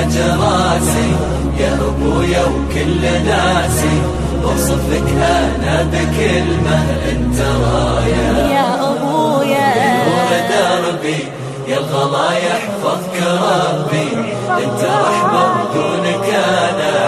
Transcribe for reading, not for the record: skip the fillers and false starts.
تاج راسي يا أبويا وكل ناسي، بوصفك أنا بكلمة أنت راية يا أبويا نور دربي، يا الغلا يحفظك ربي، أنت رحمة ودونك أنا